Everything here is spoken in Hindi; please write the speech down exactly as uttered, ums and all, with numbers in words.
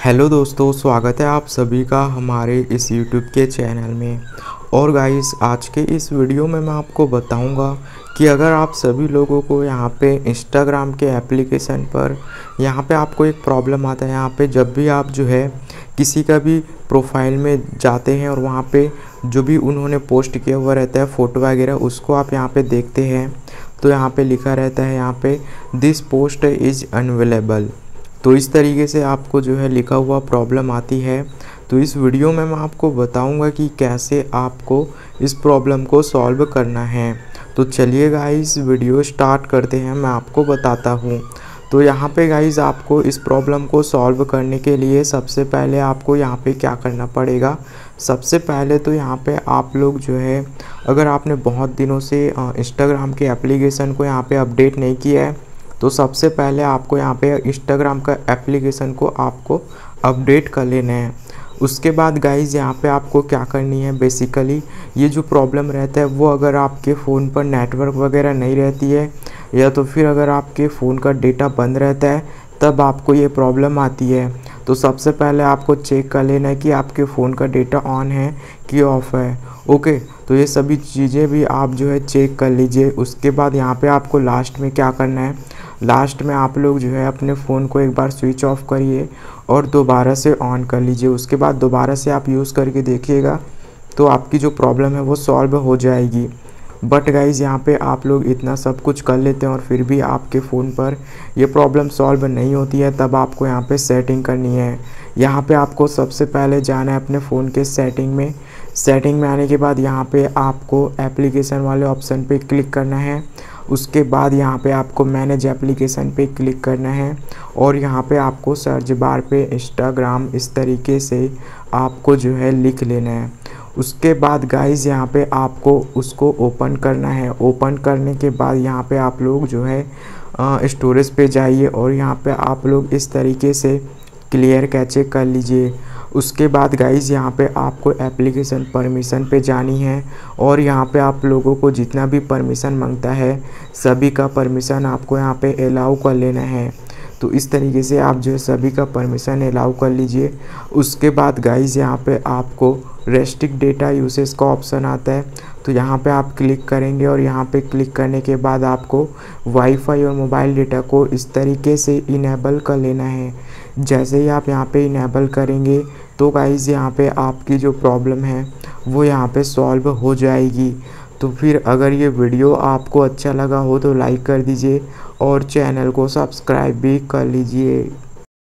हेलो दोस्तों, स्वागत है आप सभी का हमारे इस यूट्यूब के चैनल में। और गाइस, आज के इस वीडियो में मैं आपको बताऊंगा कि अगर आप सभी लोगों को यहाँ पे इंस्टाग्राम के एप्लीकेशन पर यहाँ पे आपको एक प्रॉब्लम आता है। यहाँ पे जब भी आप जो है किसी का भी प्रोफाइल में जाते हैं और वहाँ पे जो भी उन्होंने पोस्ट किया हुआ रहता है फ़ोटो वगैरह, उसको आप यहाँ पे देखते हैं तो यहाँ पे लिखा रहता है यहाँ पे दिस पोस्ट इज़ अनअवेलेबल। तो इस तरीके से आपको जो है लिखा हुआ प्रॉब्लम आती है। तो इस वीडियो में मैं आपको बताऊंगा कि कैसे आपको इस प्रॉब्लम को सॉल्व करना है। तो चलिए गाइस, वीडियो स्टार्ट करते हैं, मैं आपको बताता हूं। तो यहाँ पे गाइस, आपको इस प्रॉब्लम को सॉल्व करने के लिए सबसे पहले आपको यहाँ पे क्या करना पड़ेगा। सबसे पहले तो यहाँ पे आप लोग जो है, अगर आपने बहुत दिनों से इंस्टाग्राम के एप्लीकेशन को यहाँ पे अपडेट नहीं किया है तो सबसे पहले आपको यहाँ पे इंस्टाग्राम का एप्लीकेशन को आपको अपडेट कर लेना है। उसके बाद गाइज़, यहाँ पे आपको क्या करनी है, बेसिकली ये जो प्रॉब्लम रहता है वो अगर आपके फ़ोन पर नेटवर्क वगैरह नहीं रहती है या तो फिर अगर आपके फ़ोन का डेटा बंद रहता है तब आपको ये प्रॉब्लम आती है। तो सबसे पहले आपको चेक कर लेना है कि आपके फ़ोन का डेटा ऑन है कि ऑफ़ है। ओके, तो ये सभी चीज़ें भी आप जो है चेक कर लीजिए। उसके बाद यहाँ पे आपको लास्ट में क्या करना है, लास्ट में आप लोग जो है अपने फ़ोन को एक बार स्विच ऑफ करिए और दोबारा से ऑन कर लीजिए। उसके बाद दोबारा से आप यूज़ करके देखिएगा तो आपकी जो प्रॉब्लम है वो सॉल्व हो जाएगी। बट गाइज़, यहाँ पे आप लोग इतना सब कुछ कर लेते हैं और फिर भी आपके फ़ोन पर ये प्रॉब्लम सॉल्व नहीं होती है, तब आपको यहाँ पे सेटिंग करनी है। यहाँ पे आपको सबसे पहले जाना है अपने फ़ोन के सेटिंग में। सेटिंग में आने के बाद यहाँ पे आपको एप्लीकेशन वाले ऑप्शन पे क्लिक करना है। उसके बाद यहाँ पे आपको मैनेज एप्लीकेशन पे क्लिक करना है और यहाँ पे आपको सर्च बार पे इंस्टाग्राम इस तरीके से आपको जो है लिख लेना है। उसके बाद गाइज़, यहाँ पे आपको उसको ओपन करना है। ओपन करने के बाद यहाँ पे आप लोग जो है स्टोरेज पे जाइए और यहाँ पे आप लोग इस तरीके से क्लियर कैचे कर लीजिए। उसके बाद गाइज़, यहाँ पे आपको एप्लीकेशन परमिशन पे जानी है और यहाँ पे आप लोगों को जितना भी परमिशन मांगता है सभी का परमिशन आपको यहाँ पे अलाउ कर लेना है। तो इस तरीके से आप जो है सभी का परमिशन अलाउ कर लीजिए। उसके बाद गाइज़, यहाँ पे आपको रेस्ट्रिक्ट डेटा यूसेज का ऑप्शन आता है, तो यहाँ पे आप क्लिक करेंगे और यहाँ पे क्लिक करने के बाद आपको वाईफाई और मोबाइल डेटा को इस तरीके से इनेबल कर लेना है। जैसे ही आप यहाँ पे इनेबल करेंगे तो गाइज़, यहाँ पे आपकी जो प्रॉब्लम है वो यहाँ पे सॉल्व हो जाएगी। तो फिर अगर ये वीडियो आपको अच्छा लगा हो तो लाइक कर दीजिए और चैनल को सब्सक्राइब भी कर लीजिए।